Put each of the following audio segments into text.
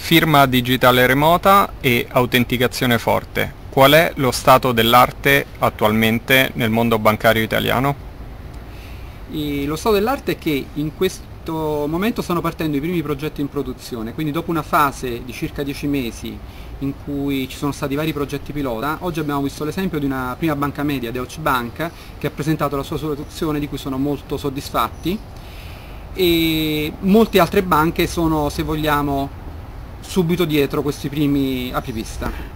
Firma digitale remota e autenticazione forte. Qual è lo stato dell'arte attualmente nel mondo bancario italiano? Lo stato dell'arte è che in questo momento stanno partendo i primi progetti in produzione, quindi dopo una fase di circa 10 mesi in cui ci sono stati vari progetti pilota, oggi abbiamo visto l'esempio di una prima banca media, Deutsche Bank, che ha presentato la sua soluzione di cui sono molto soddisfatti, e molte altre banche sono, se vogliamo, subito dietro questi primi apripista.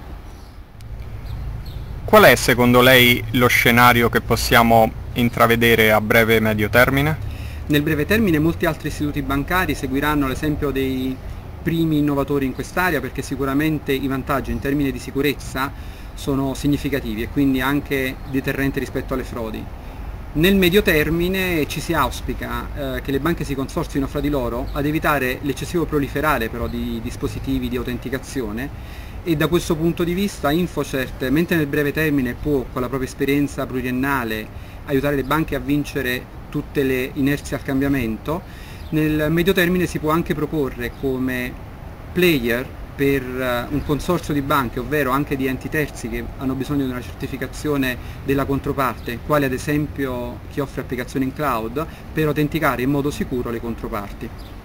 Qual è secondo lei lo scenario che possiamo intravedere a breve e medio termine? Nel breve termine molti altri istituti bancari seguiranno l'esempio dei primi innovatori in quest'area, perché sicuramente i vantaggi in termini di sicurezza sono significativi e quindi anche deterrenti rispetto alle frodi. Nel medio termine ci si auspica che le banche si consorzino fra di loro ad evitare l'eccessivo proliferare però di dispositivi di autenticazione, e da questo punto di vista InfoCert, mentre nel breve termine può con la propria esperienza pluriennale aiutare le banche a vincere tutte le inerzie al cambiamento, nel medio termine si può anche proporre come player per un consorzio di banche, ovvero anche di enti terzi che hanno bisogno di una certificazione della controparte, quale ad esempio chi offre applicazioni in cloud, per autenticare in modo sicuro le controparti.